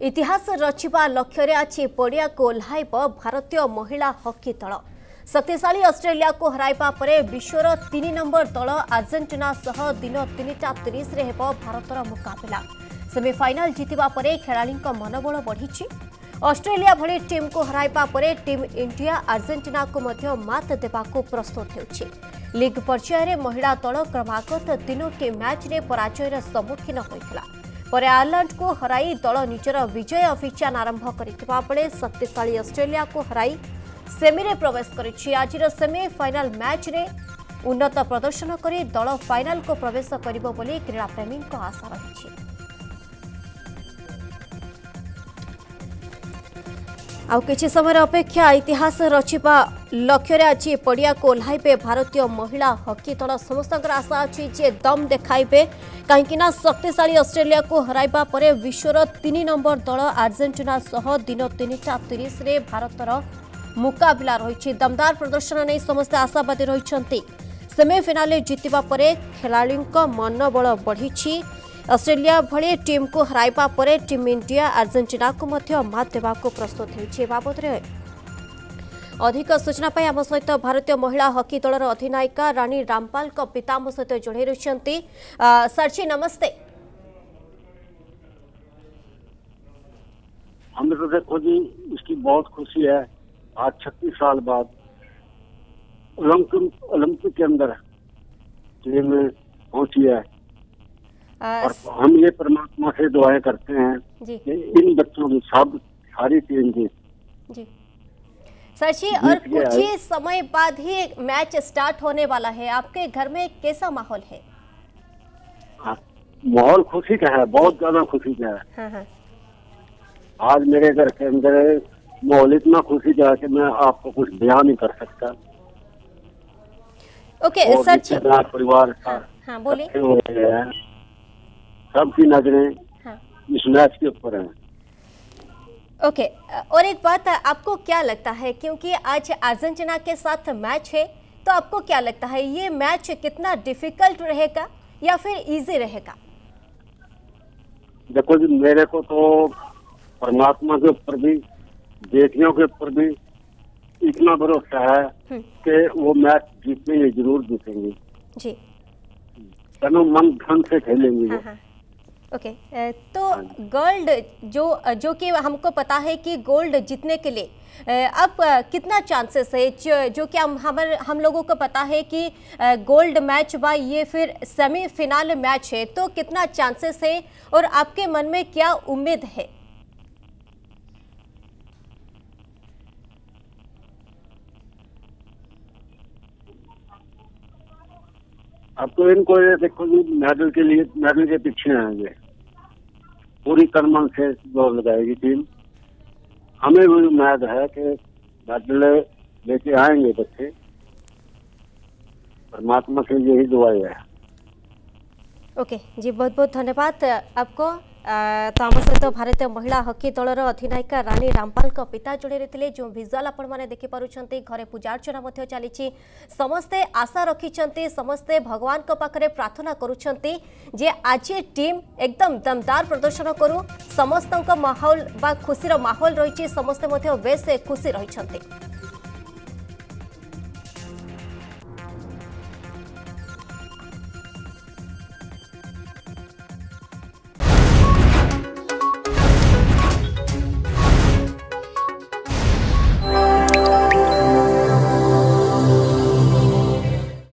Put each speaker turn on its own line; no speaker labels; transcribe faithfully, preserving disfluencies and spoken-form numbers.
इतिहास रचिबा लक्ष्य आज पड़िया को ओह्लाइब भारतीय महिला हॉकी दल। शक्तिशाली ऑस्ट्रेलिया को हराइबा परे विश्वर तीन नंबर दल अर्जेंटीना सह दिन तीनटा तीस रे हेबो भारतर मुकाबला। सेमीफाइनल जीतिबा परे खेलाड़ीक मनोबल बढ़ी। ऑस्ट्रेलिया भली टीम को हराइबा परे टीम इंडिया अर्जेंटीना को मध्य मात देबाको प्रस्तुत हेउछि। लीग पर्याय रे महिला दल क्रमागत तीनोटी मैच रे पराजयर सम्मुखीन होइथिला। पर आयरलैंड को हराई दल निजर विजय अभियान आरंभ करथिबा बेले शक्तिशाली ऑस्ट्रेलिया को हराई सेमी रे प्रवेश करिछि। आजिर सेमी फाइनल मैच रे उन्नत प्रदर्शन करी दल फाइनल को प्रवेश करिबो बोली क्रीड़ा प्रेमी को आशा रहिछि। आउ किछि समय अपेक्षा इतिहास रचिबा लक्ष्य आज पड़िया को ओह्लाइबे भारतीय महिला हॉकी दल। समस्त आशा अच्छी जे दम देखाइबे कहीं शक्तिशाली ऑस्ट्रेलिया को हराइबा परे विश्वर तीन नंबर दल अर्जेंटीना सह दिन तीनटा तीस रे भारतर मुकाबला रही। दमदार प्रदर्शन नहीं समस्त आशावादी रही। सेमीफाइनल जीतिबा परे खेलाड़ीक मनोबल बढ़ी। ऑस्ट्रेलिया भली टीम को हराइबा परे टीम इंडिया अर्जेंटीना को मध्य मात देबाको प्रस्तुत होइछि। बाबद रे अधिक सूचना पाई आम सहित भारतीय महिला हॉकी दलर अधिनायिका रानी रामपाल को पिता आम सहित जोड़े रही। सरजी नमस्ते।
हमें तो देखो जी इसकी बहुत खुशी है। आज छत्तीस साल बाद ओलंपिक ओलंपिक के अंदर टीम पहुंची है और हम ये परमात्मा से दुआएं करते हैं कि इन बच्चों की सब सारी टीम की
जी सर जी। और कुछ ही समय बाद ही मैच स्टार्ट होने वाला है। आपके घर में कैसा माहौल है?
माहौल खुशी का है, बहुत ज्यादा खुशी का है।
हाँ हाँ।
आज मेरे घर के अंदर माहौल इतना खुशी का है कि मैं आपको कुछ बयान नहीं कर सकता।
ओके सर जी।
परिवार
हाँ, हाँ बोलिए।
सबकी नजरें
हाँ।
इस मैच के ऊपर है।
ओके और एक बात, आपको क्या लगता है क्योंकि आज अर्जेंटीना के साथ मैच है तो आपको क्या लगता है ये मैच कितना डिफिकल्ट रहेगा या फिर इजी रहेगा?
देखो जी मेरे को तो परमात्मा के ऊपर भी बेटियों के ऊपर भी इतना भरोसा है कि वो मैच जीतेंगे, जरूर जीतेंगे
जी।
तनो मन धन से खेलेंगे।
हाँ हाँ। ओके okay, तो गोल्ड जो जो कि हमको पता है कि गोल्ड जीतने के लिए अब कितना चांसेस है जो, जो कि हम हमारे हम लोगों को पता है कि गोल्ड मैच बा ये फिर सेमीफाइनल मैच है तो कितना चांसेस है और आपके मन में क्या उम्मीद है?
अब तो इनको ये देखो जी मेडल के लिए मेडल के पीछे आएंगे, पूरी कर्मन से दौड़ लगाएगी टीम। हमें भी उम्मीद है कि मेडल लेके आएंगे बच्चे, परमात्मा से यही दुआ है।
ओके जी, बहुत बहुत धन्यवाद आपको। तो आम सहित भारतीय महिला हॉकी दलर अधिनायिका रानी रामपाल का पिता जोड़े रही। जो भिजुआल आपण मैंने देखिपुंट घरे पूजा अर्चना चली। समस्ते आशा रखिंट, समस्ते भगवान को पाखरे प्रार्थना करुँचे जे आज टीम एकदम दमदार प्रदर्शन करू। समस्त माहौल बा खुशी माहौल रही, समस्ते बेस खुशी रही।